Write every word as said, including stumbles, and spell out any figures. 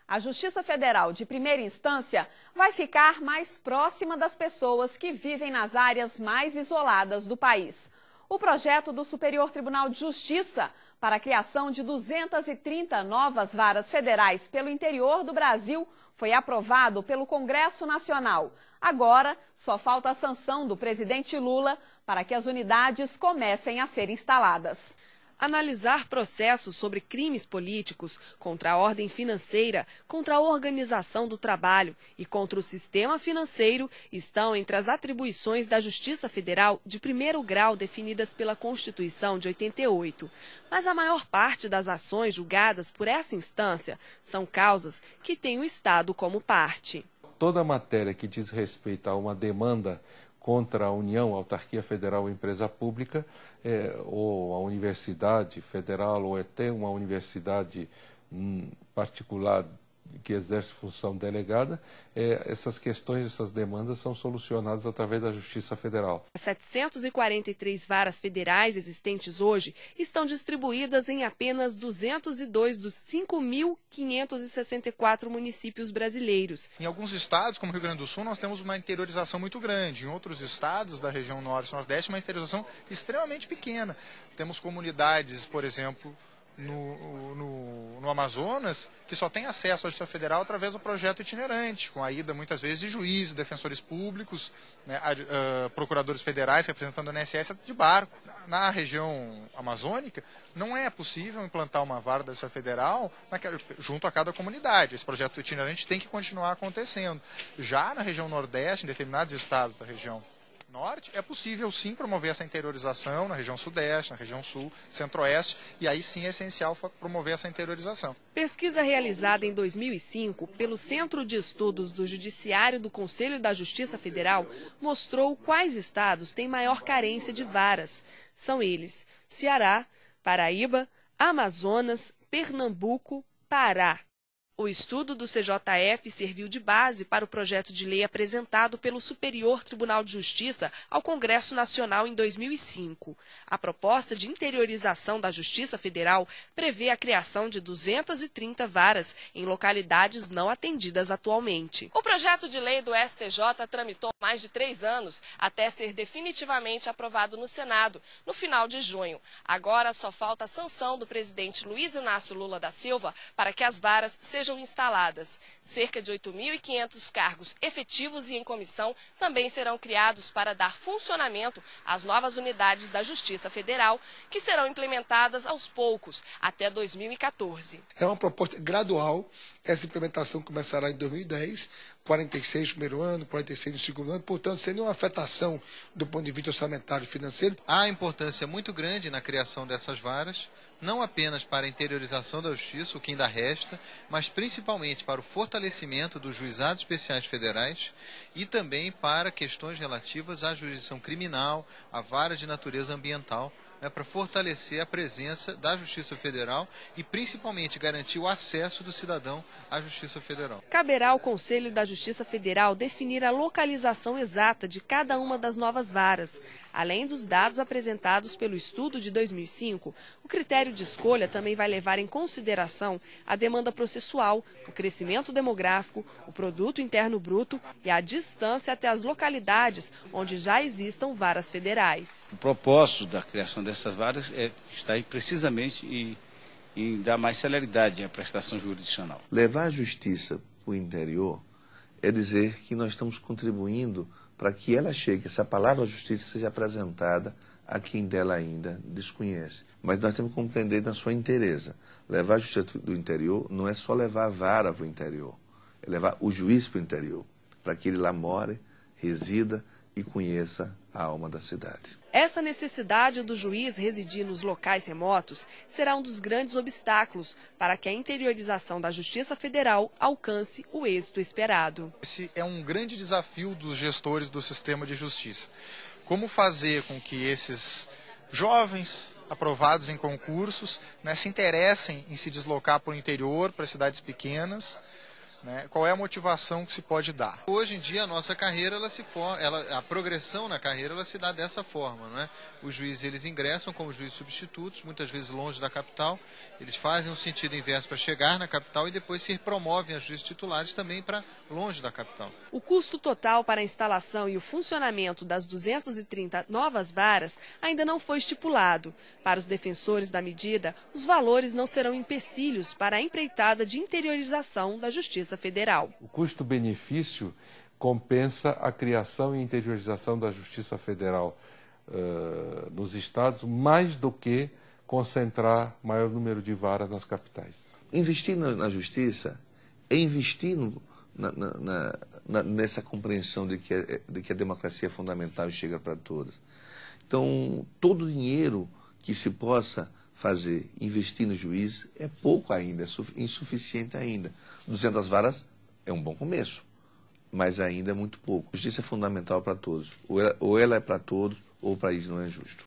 A Justiça Federal de primeira instância vai ficar mais próxima das pessoas que vivem nas áreas mais isoladas do país. O projeto do Superior Tribunal de Justiça para a criação de duzentas e trinta novas varas federais pelo interior do Brasil foi aprovado pelo Congresso Nacional. Agora, só falta a sanção do presidente Lula para que as unidades comecem a ser instaladas. Analisar processos sobre crimes políticos, contra a ordem financeira, contra a organização do trabalho e contra o sistema financeiro estão entre as atribuições da Justiça Federal de primeiro grau definidas pela Constituição de oitenta e oito. Mas a maior parte das ações julgadas por essa instância são causas que têm o Estado como parte. Toda matéria que diz respeito a uma demanda contra a União, a autarquia federal ou empresa pública, é, ou a universidade federal, ou até uma universidade hum, particular que exerce função delegada, é, essas questões, essas demandas são solucionadas através da Justiça Federal. As setecentas e quarenta e três varas federais existentes hoje estão distribuídas em apenas duzentos e dois dos cinco mil quinhentos e sessenta e quatro municípios brasileiros. Em alguns estados, como Rio Grande do Sul, nós temos uma interiorização muito grande. Em outros estados da região norte e nordeste, uma interiorização extremamente pequena. Temos comunidades, por exemplo, No, no, no Amazonas, que só tem acesso à Justiça Federal através do projeto itinerante, com a ida muitas vezes de juízes, defensores públicos, né, a, a, procuradores federais representando o I N S S de barco. Na, na região amazônica, não é possível implantar uma vara da Justiça Federal naquela, junto a cada comunidade. Esse projeto itinerante tem que continuar acontecendo. Já na região Nordeste, em determinados estados da região Norte, é possível sim promover essa interiorização na região Sudeste, na região Sul, Centro-Oeste, e aí sim é essencial promover essa interiorização. Pesquisa realizada em dois mil e cinco pelo Centro de Estudos do Judiciário do Conselho da Justiça Federal mostrou quais estados têm maior carência de varas. São eles: Ceará, Paraíba, Amazonas, Pernambuco, Pará. O estudo do C J F serviu de base para o projeto de lei apresentado pelo Superior Tribunal de Justiça ao Congresso Nacional em dois mil e cinco. A proposta de interiorização da Justiça Federal prevê a criação de duzentas e trinta varas em localidades não atendidas atualmente. O projeto de lei do S T J tramitou mais de três anos até ser definitivamente aprovado no Senado, no final de junho. Agora só falta a sanção do presidente Luiz Inácio Lula da Silva para que as varas sejam instaladas. Cerca de oito mil e quinhentos cargos efetivos e em comissão também serão criados para dar funcionamento às novas unidades da Justiça Federal, que serão implementadas aos poucos, até dois mil e quatorze. É uma proposta gradual. Essa implementação começará em dois mil e dez, quarenta e seis no primeiro ano, quarenta e seis no segundo ano, portanto, sem nenhuma afetação do ponto de vista orçamentário e financeiro. Há importância muito grande na criação dessas varas, não apenas para a interiorização da justiça, o que ainda resta, mas principalmente para o fortalecimento dos juizados especiais federais e também para questões relativas à jurisdição criminal, à vara de natureza ambiental, né, para fortalecer a presença da Justiça Federal e principalmente garantir o acesso do cidadão à Justiça Federal. Caberá ao Conselho da Justiça Federal definir a localização exata de cada uma das novas varas. Além dos dados apresentados pelo estudo de dois mil e cinco, o critério de escolha também vai levar em consideração a demanda processual, o crescimento demográfico, o produto interno bruto e a distância até as localidades onde já existam varas federais. O propósito da criação dessas varas é estar precisamente em, em dar mais celeridade à prestação jurisdicional. Levar a justiça para o interior é dizer que nós estamos contribuindo para que ela chegue, essa palavra justiça seja apresentada a quem dela ainda desconhece. Mas nós temos que compreender na sua inteireza. Levar a justiça do interior não é só levar a vara para o interior, é levar o juiz para o interior, para que ele lá more, resida e conheça a alma da cidade. Essa necessidade do juiz residir nos locais remotos será um dos grandes obstáculos para que a interiorização da Justiça Federal alcance o êxito esperado. Esse é um grande desafio dos gestores do sistema de justiça. Como fazer com que esses jovens aprovados em concursos, né, se interessem em se deslocar para o interior, para cidades pequenas, Né? Qual é a motivação que se pode dar? Hoje em dia a nossa carreira, ela se for, ela, a progressão na carreira, ela se dá dessa forma, não é? Os juízes, eles ingressam como juízes substitutos, muitas vezes longe da capital, eles fazem um sentido inverso para chegar na capital e depois se promovem a juízes titulares também para longe da capital. O custo total para a instalação e o funcionamento das duzentas e trinta novas varas ainda não foi estipulado. Para os defensores da medida, os valores não serão empecilhos para a empreitada de interiorização da Justiça Federal. O custo-benefício compensa a criação e interiorização da Justiça Federal uh, nos estados, mais do que concentrar maior número de varas nas capitais. Investir na, na justiça é investir no, na, na, na, nessa compreensão de que, a, de que a democracia é fundamental e chega para todos. Então, todo o dinheiro que se possa fazer, investir no juiz, é pouco ainda, é insuficiente ainda. duzentas varas é um bom começo, mas ainda é muito pouco. A justiça é fundamental para todos. Ou ela, ou ela é para todos, ou o país não é justo.